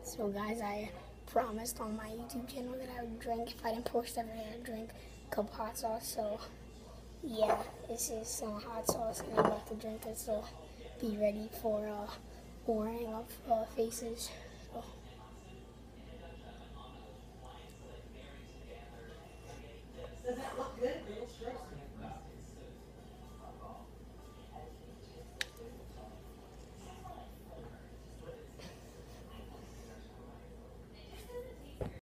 So guys, I promised on my YouTube channel that I would drink, if I didn't post every day, I'd drink a cup of hot sauce. So yeah, this is some hot sauce and I'm about to drink it, so be ready for warming up faces.